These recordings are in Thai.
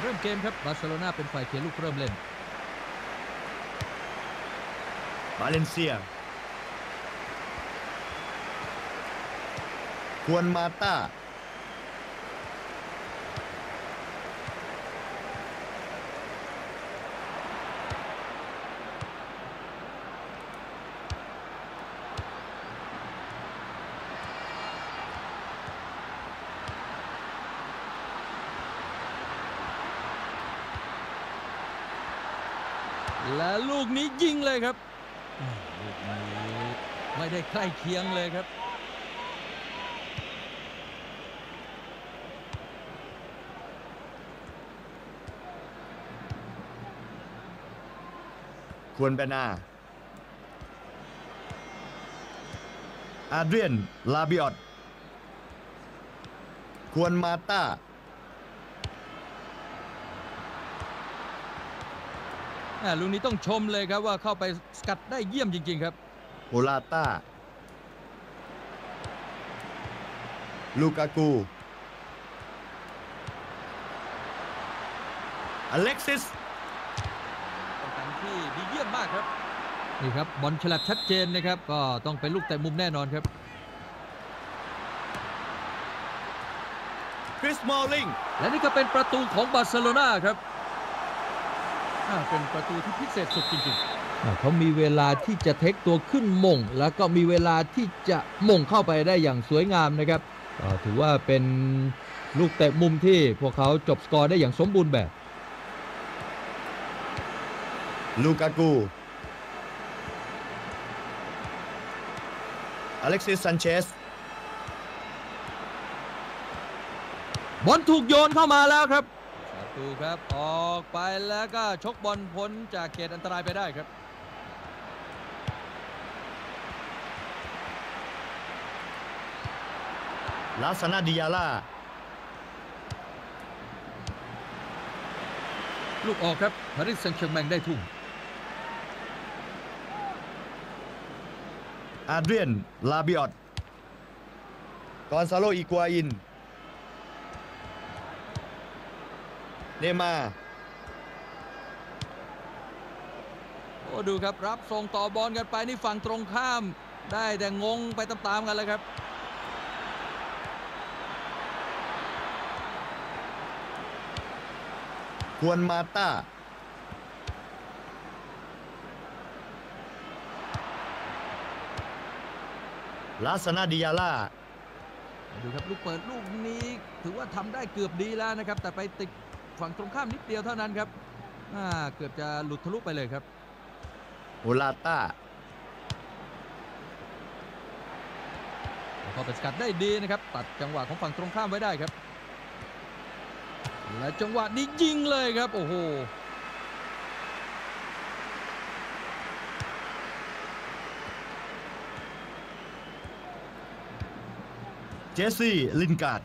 ริ่มเกมครับบาร์เซโลนาเป็นฝ่ายเขียนลูกเริ่มเล่นบาเลนเซียควนมาต้าและลูกนี้ยิงเลยครับลูกนี้ไม่ได้ใกล้เคียงเลยครับควรเบนาอาเดรียนลาบิออตควรมาต้าลูกนี้ต้องชมเลยครับว่าเข้าไปสกัดได้เยี่ยมจริงๆครับโอลาต้าลูกากูอเล็กซิสป้องกันที่ดีเยี่ยมมากครับนี่ครับบอลฉลับชัดเจนนะครับก็ต้องเป็นลูกเตะมุมแน่นอนครับคริสมอลลิงและนี่ก็เป็นประตูของบาร์เซโลนาครับเป็นประตูที่พิเศษสุดจริงๆเขามีเวลาที่จะเทคตัวขึ้นมงแล้วก็มีเวลาที่จะมงเข้าไปได้อย่างสวยงามนะครับถือว่าเป็นลูกเตะมุมที่พวกเขาจบสกอร์ได้อย่างสมบูรณ์แบบลูกากูอเล็กซิสซันเชสบอลถูกโยนเข้ามาแล้วครับประตูครับออกไปแล้วก็ชกบอลพ้นจากเขตอันตรายไปได้ครับลาซานาดิยาล่าลูกออกครับปารีสแซงต์แชร์แมงได้ทุ่มอาเดรียนลาบิออตกอนซาโลอีกัวอินเนมาดูครับรับส่งต่อบอลกันไปนี่ฝั่งตรงข้ามได้แต่งงไปตามๆกันเลยครับควรมาต้าลาซานาดิยาล่าดูครับลูกเปิดลูกนี้ถือว่าทำได้เกือบดีแล้วนะครับแต่ไปติดฝั่งตรงข้ามนิดเดียวเท่านั้นครับเกือบจะหลุดทะลุไปเลยครับโอลาต้าพอเป็นสกัดได้ดีนะครับตัดจังหวะของฝั่งตรงข้ามไว้ได้ครับและจังหวะนี้ยิงเลยครับโอ้โหเจสซี่ลินการ์ด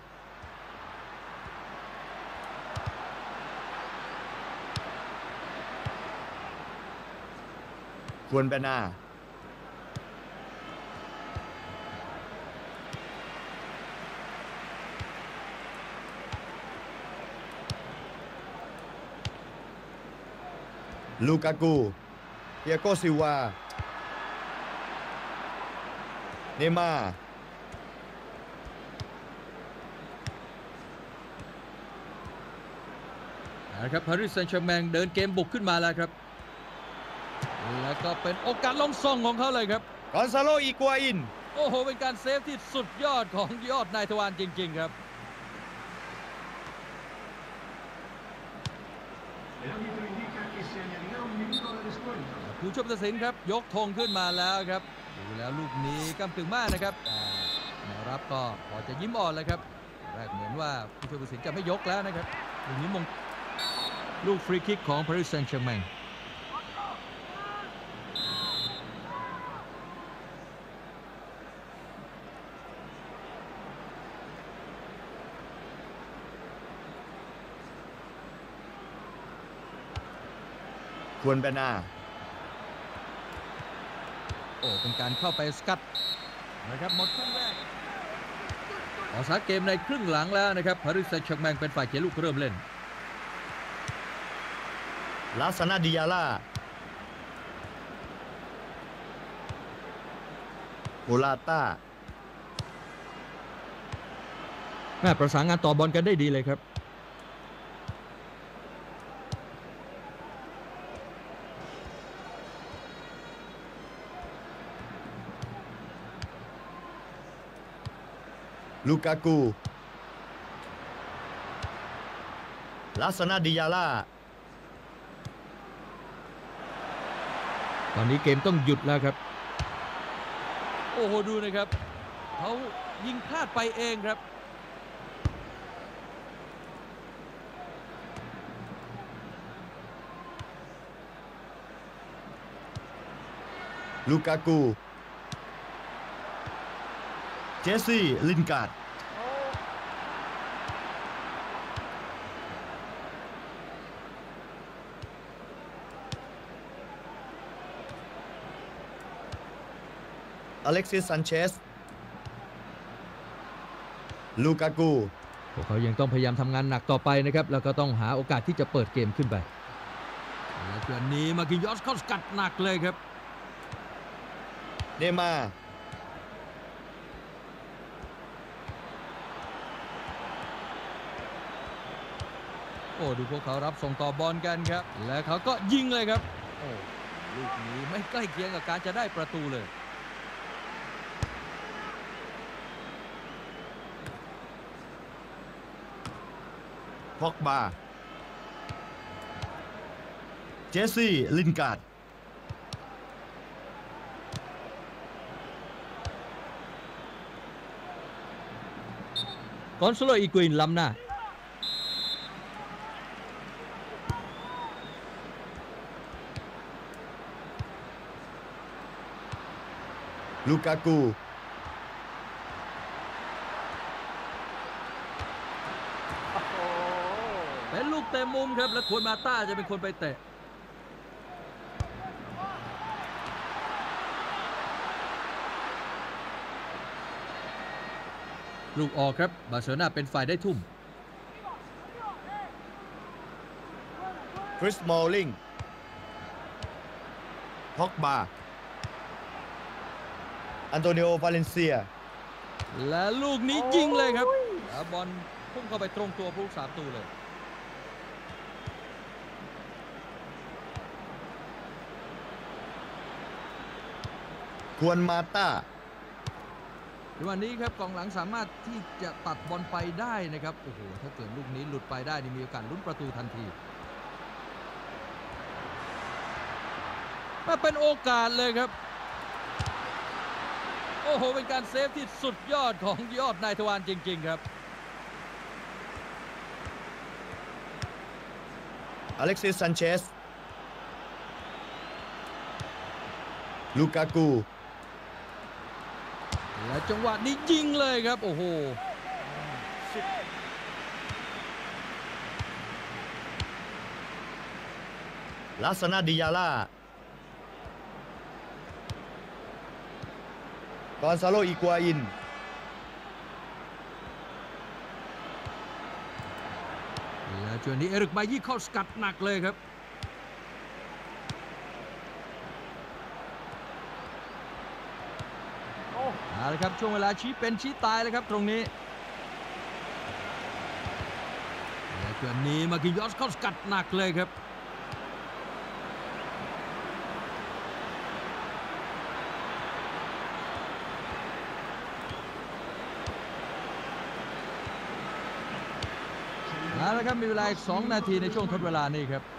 ควรเบนาลูกากูเตียโกซิวาเนมานะครับปารีสแซงต์แชร์แมงเดินเกมบุกขึ้นมาแล้วครับแล้วก็เป็นโอกาสลงซองของเขาเลยครับกอนซาโลอีกัวอินโอ้โหเป็นการเซฟที่สุดยอดของยอดนายทวารจริงๆครับผู้ช่วยผู้ตัดสินครับยกธงขึ้นมาแล้วครับดูแล้วลูกนี้ก้ำกึ่งมากนะครับแนวรับก็พอจะยิ้มอ่อนเลยครับแรกเหมือนว่าผู้ช่วยผู้ตัดสินจะไม่ยกแล้วนะครับลูกนี้มงลูกฟรีคิกของปารีสแซงต์แชร์แมงควรเบนาเป็นการเข้าไปสกัดนะครับหมดครึ่งแรกออกสตาร์ทเกมในครึ่งหลังแล้วนะครับปารีสแซงต์แชร์แมงเป็นฝ่ายเขียนลูกเริ่มเล่นลาสนาดิยาล่าโมลาต้าแม่ประสานงานต่อบอลกันได้ดีเลยครับลูกากูลาสนาดิยาล่าตอนนี้เกมต้องหยุดแล้วครับโอ้โหดูนะครับเขายิงพลาดไปเองครับลูกากู เจสซี่ ลินการ์ด อเล็กซิส ซันเชส ลูกากูพวกเขายังต้องพยายามทำงานหนักต่อไปนะครับแล้วก็ต้องหาโอกาสที่จะเปิดเกมขึ้นไปแล้วจุดนี้มากินยอสเข้าสกัดหนักเลยครับเนย์มาร์โอ้ดูพวกเขารับส่งต่อบอลกันครับและเขาก็ยิงเลยครับโอ้ลูกนี้ไม่ใกล้เคียงกับการจะได้ประตูเลยพ็อกบา เจสซี่ ลินการ์ดกอนโซโลอีกวินล้ำหน้าลูกากูเป็นลูกเตะมุมครับและควรมาต้าจะเป็นคนไปเตะลูกออกครับบาร์เซโลนาเป็นฝ่ายได้ทุ่มคริส มอลลิง พ็อกบา อันโตนิโอ วาเลนเซียและลูกนี้ยิงเลยครับแล้วบอลพุ่งเข้าไปตรงตัวผู้รักษาประตูเลยควนมาต้าในวันนี้ครับกองหลังสามารถที่จะตัดบอลไปได้นะครับโอ้โหถ้าเกิดลูกนี้หลุดไปได้นี่มีโอกาสลุ้นประตูทันทีเป็นโอกาสเลยครับโอ้โหเป็นการเซฟที่สุดยอดของยอดนายทวารจริงๆครับอเล็กซิส ซันเชส ลูกากูและจังหวะนี้ยิงเลยครับโอ้โหลาสนาดิยาล่า กอนซาโล อีกัวอินและช่วงนี้เอริกบายี่เข้าสกัดหนักเลยครับเอาละครับช่วงเวลาชี้เป็นชี้ตายเลยครับตรงนี้และช่วงนี้มากินยอสเข้าสกัดหนักเลยครับเอาละครับมีเวลาอีก2 นาทีในช่วงทดเวลานี่ครับ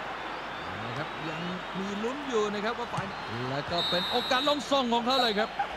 นะครับยังมีลุ้นอยู่นะครับว่าฝ่ายแล้วก็เป็นโอกาสลงส่งของเขาเลยครับ